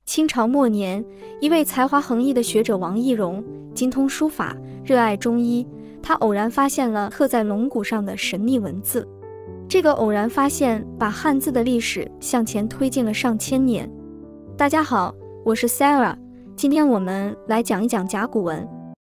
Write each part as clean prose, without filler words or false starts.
清朝末年，一位才华横溢的学者王懿荣，精通书法，热爱中医。他偶然发现了刻在龙骨上的神秘文字。这个偶然发现把汉字的历史向前推进了上千年。大家好，我是 Sarah， 今天我们来讲一讲甲骨文。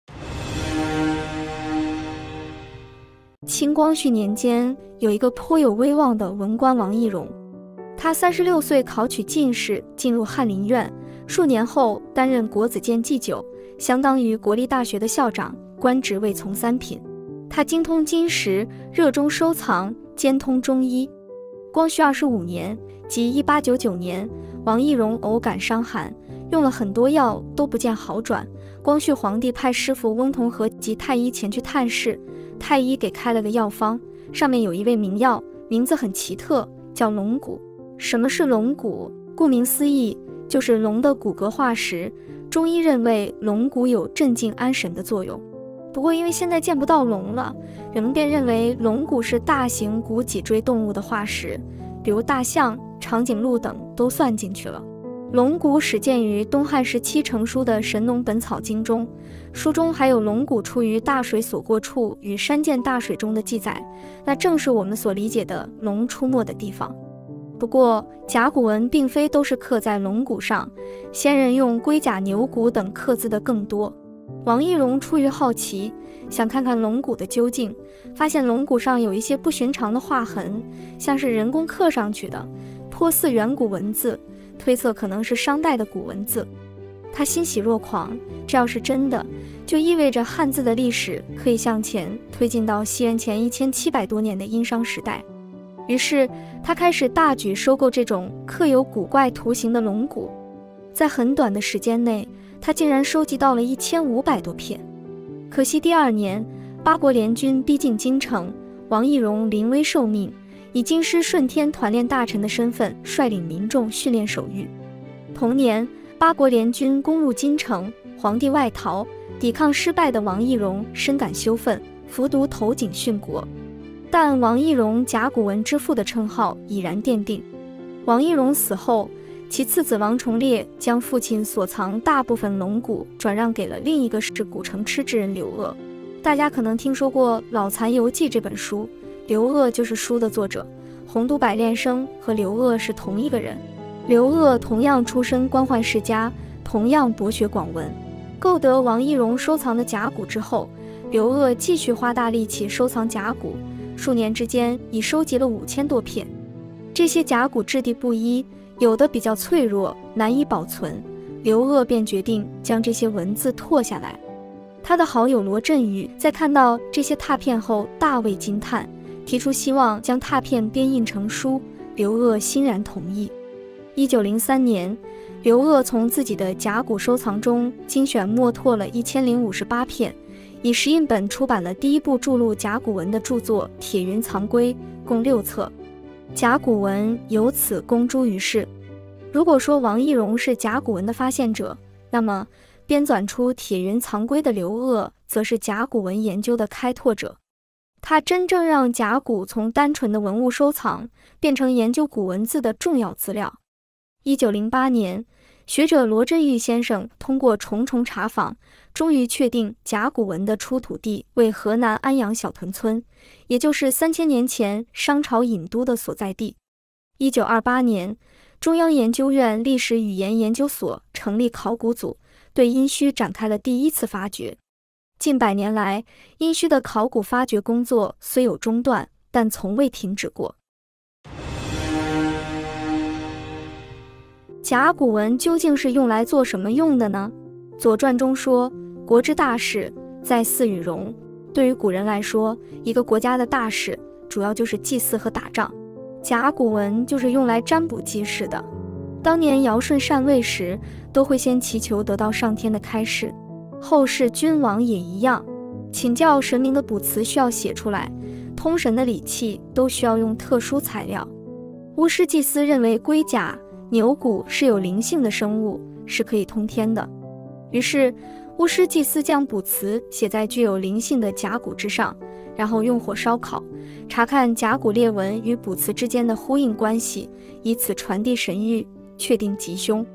清光绪年间，有一个颇有威望的文官王懿荣。他36岁考取进士，进入翰林院，数年后担任国子监祭酒，相当于国立大学的校长，官职位从三品。他精通金石，热衷收藏，兼通中医。光绪25年，即1899年，王懿荣偶感伤寒，用了很多药都不见好转。光绪皇帝派师傅翁同龢及太医前去探视，太医给开了个药方，上面有一味名药，名字很奇特，叫龙骨。什么是龙骨？顾名思义，就是龙的骨骼化石。中医认为龙骨有镇静安神的作用。不过因为现在见不到龙了，人们便认为龙骨是大型骨脊椎动物的化石，比如大象、长颈鹿等都算进去了。龙骨始见于东汉时期成书的《神农本草经》中，书中还有龙骨出于大水所过处与山涧大水中的记载，那正是我们所理解的龙出没的地方。不过甲骨文并非都是刻在龙骨上，先人用龟甲、牛骨等刻字的更多。王懿荣出于好奇，想看看龙骨的究竟，发现龙骨上有一些不寻常的划痕，像是人工刻上去的，颇似远古文字，推测可能是商代的古文字。他欣喜若狂，这要是真的，就意味着汉字的历史可以向前推进到西元前1700多年的殷商时代。于是他开始大举收购这种刻有古怪图形的龙骨。在很短的时间内，他竟然收集到了1500多片。可惜第2年，八国联军逼近京城，王懿荣临危受命，以京师顺天团练大臣的身份率领民众训练手谕。同年，八国联军攻入京城，皇帝外逃，抵抗失败的王懿荣深感羞愤，服毒投井殉国。但王懿荣甲骨文之父的称号已然奠定。王懿荣死后，其次子王崇烈将父亲所藏大部分龙骨转让给了另一个是古城痴之人刘鹗。大家可能听说过《老残游记》这本书，刘鹗就是书的作者。洪都百炼生和刘鹗是同一个人。刘鹗同样出身官宦世家，同样博学广文。购得王懿荣收藏的甲骨之后，刘鹗继续花大力气收藏甲骨，数年之间已收集了5000多片。这些甲骨质地不一，有的比较脆弱，难以保存。刘鹗便决定将这些文字拓下来。他的好友罗振宇在看到这些拓片后大为惊叹，提出希望将拓片编印成书。刘鹗欣然同意。1903年，刘鹗从自己的甲骨收藏中精选墨拓了1058片，以石印本出版了第一部注录甲骨文的著作《铁云藏龟》，共6册。甲骨文由此公诸于世。如果说王懿荣是甲骨文的发现者，那么编纂出《铁云藏龟》的刘鹗则是甲骨文研究的开拓者。他真正让甲骨从单纯的文物收藏变成研究古文字的重要资料。1908年，学者罗振玉先生通过重重查访，终于确定甲骨文的出土地为河南安阳小屯村，也就是3000年前商朝郢都的所在地。1928年，中央研究院历史语言研究所成立考古组，对殷墟展开了第一次发掘。近100年来，殷墟的考古发掘工作虽有中断，但从未停止过。甲骨文究竟是用来做什么用的呢？《左传》中说，国之大事，在祀与戎。对于古人来说，一个国家的大事主要就是祭祀和打仗。甲骨文就是用来占卜记事的。当年尧舜禅位时，都会先祈求得到上天的开示。后世君王也一样，请教神明的卜辞需要写出来，通神的礼器都需要用特殊材料。巫师祭司认为龟甲、牛骨是有灵性的生物，是可以通天的。于是巫师祭司将卜辞写在具有灵性的甲骨之上，然后用火烧烤，查看甲骨裂纹与卜辞之间的呼应关系，以此传递神谕，确定吉凶。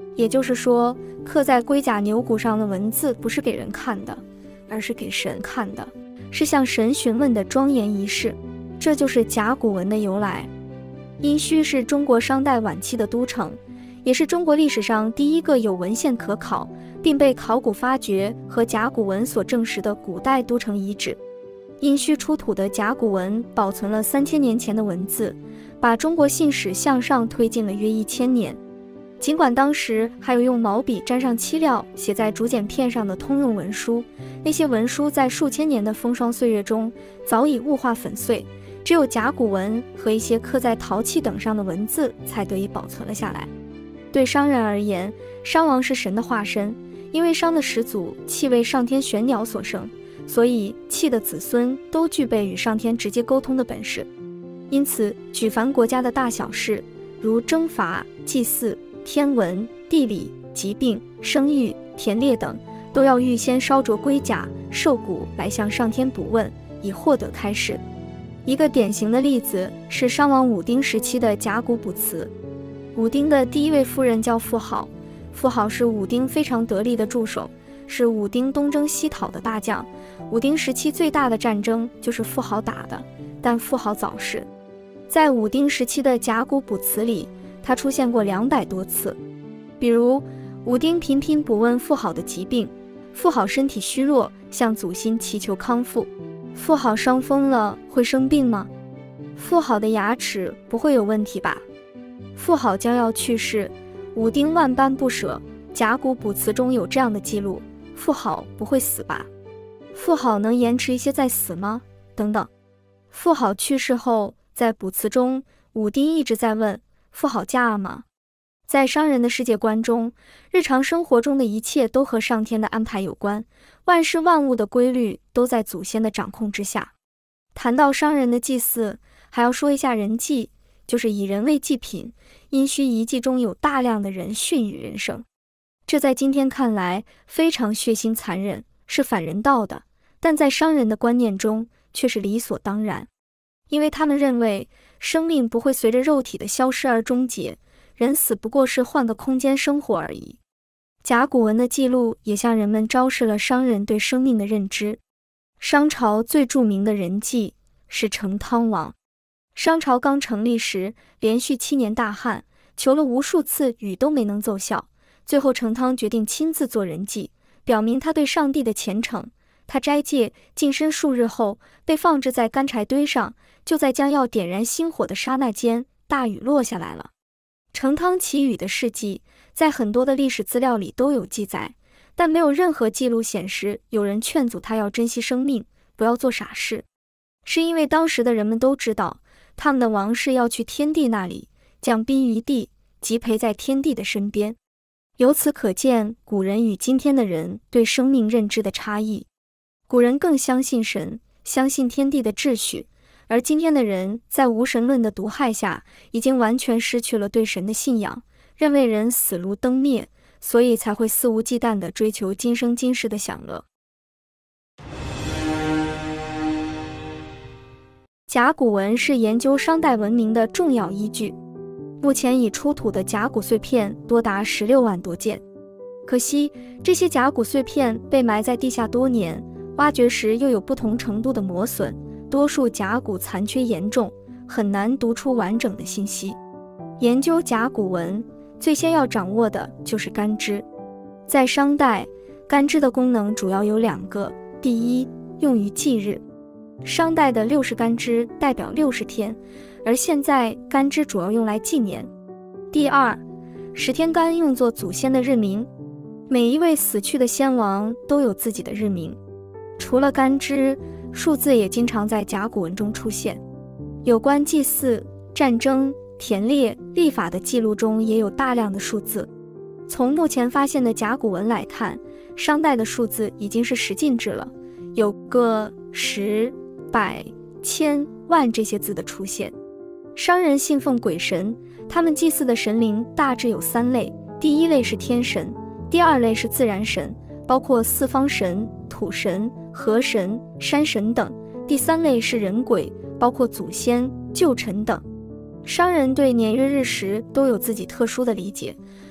也就是说，刻在龟甲牛骨上的文字不是给人看的，而是给神看的，是向神询问的庄严仪式。这就是甲骨文的由来。殷墟是中国商代晚期的都城，也是中国历史上第一个有文献可考并被考古发掘和甲骨文所证实的古代都城遗址。殷墟出土的甲骨文保存了3000年前的文字，把中国信史向上推进了约1000年。尽管当时还有用毛笔沾上漆料写在竹简片上的通用文书，那些文书在数千年的风霜岁月中早已物化粉碎，只有甲骨文和一些刻在陶器等上的文字才得以保存了下来。对商人而言，商王是神的化身，因为商的始祖契为上天玄鸟所生，所以契的子孙都具备与上天直接沟通的本事。因此，举凡国家的大小事，如征伐、祭祀、天文、地理、疾病、生育、田猎等，都要预先烧灼龟甲、兽骨来向上天卜问，以获得开示。一个典型的例子是商王武丁时期的甲骨卜辞。武丁的第一位夫人叫妇好，妇好是武丁非常得力的助手，是武丁东征西讨的大将。武丁时期最大的战争就是妇好打的，但妇好早逝。在武丁时期的甲骨卜辞里，他出现过200多次。比如武丁频频卜问妇好的疾病，妇好身体虚弱，向祖先祈求康复。妇好伤风了，会生病吗？妇好的牙齿不会有问题吧？妇好将要去世，武丁万般不舍。甲骨卜辞中有这样的记录：妇好不会死吧？妇好能延迟一些再死吗？等等。妇好去世后，在卜辞中，武丁一直在问：妇好嫁吗？在商人的世界观中，日常生活中的一切都和上天的安排有关，万事万物的规律都在祖先的掌控之下。谈到商人的祭祀，还要说一下人祭，就是以人为祭品。殷墟遗迹中有大量的人殉于人生，这在今天看来非常血腥残忍，是反人道的，但在商人的观念中却是理所当然，因为他们认为生命不会随着肉体的消失而终结，人死不过是换个空间生活而已。甲骨文的记录也向人们昭示了商人对生命的认知。商朝最著名的人祭是成汤王。商朝刚成立时，连续7年大旱，求了无数次雨都没能奏效，最后成汤决定亲自做人祭，表明他对上帝的虔诚。他斋戒净身数日后，被放置在干柴堆上，就在将要点燃星火的刹那间，大雨落下来了。成汤祈雨的事迹在很多的历史资料里都有记载，但没有任何记录显示有人劝阻他要珍惜生命，不要做傻事。是因为当时的人们都知道，他们的王室要去天帝那里，降宾于地，即陪在天帝的身边。由此可见古人与今天的人对生命认知的差异。古人更相信神，相信天地的秩序，而今天的人在无神论的毒害下，已经完全失去了对神的信仰，认为人死如灯灭，所以才会肆无忌惮地追求今生今世的享乐。甲骨文是研究商代文明的重要依据，目前已出土的甲骨碎片多达16万多件。可惜，这些甲骨碎片被埋在地下多年，挖掘时又有不同程度的磨损，多数甲骨残缺严重，很难读出完整的信息。研究甲骨文，最先要掌握的就是干支。在商代，干支的功能主要有2个：第一，用于忌日。商代的60干支代表60天，而现在干支主要用来纪年。第二，10天干用作祖先的日名，每一位死去的先王都有自己的日名。除了干支，数字也经常在甲骨文中出现。有关祭祀、战争、田猎、历法的记录中也有大量的数字。从目前发现的甲骨文来看，商代的数字已经是10进制了，有个10、百、千、万这些字的出现。商人信奉鬼神，他们祭祀的神灵大致有3类，第一类是天神，第2类是自然神，包括四方神、土神、河神、山神等，第3类是人鬼，包括祖先、旧臣等。商人对年月日时都有自己特殊的理解，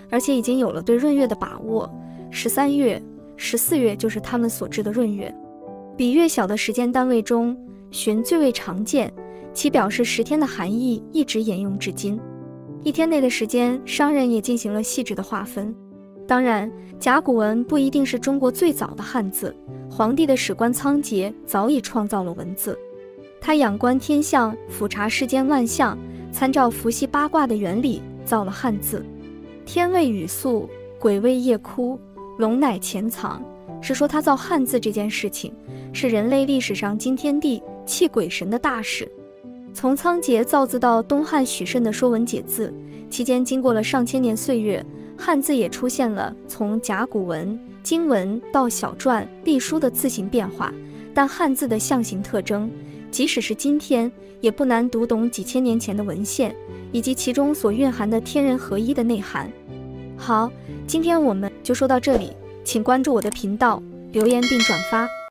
而且已经有了对闰月的把握。13月、14月就是他们所知的闰月。比月小的时间单位中，旬最为常见，其表示10天的含义一直沿用至今。一天内的时间，商人也进行了细致的划分。当然，甲骨文不一定是中国最早的汉字，黄帝的史官仓颉早已创造了文字。他仰观天象，俯察世间万象，参照伏羲八卦的原理，造了汉字。天为雨粟，鬼为夜哭，龙乃潜藏，是说他造汉字这件事情是人类历史上惊天地泣鬼神的大事。从仓颉造字到东汉许慎的《说文解字》，期间经过了上千年岁月，汉字也出现了从甲骨文、金文到小篆、隶书的字形变化，但汉字的象形特征，即使是今天，也不难读懂几千年前的文献，以及其中所蕴含的天人合一的内涵。好，今天我们就说到这里，请关注我的频道，留言并转发。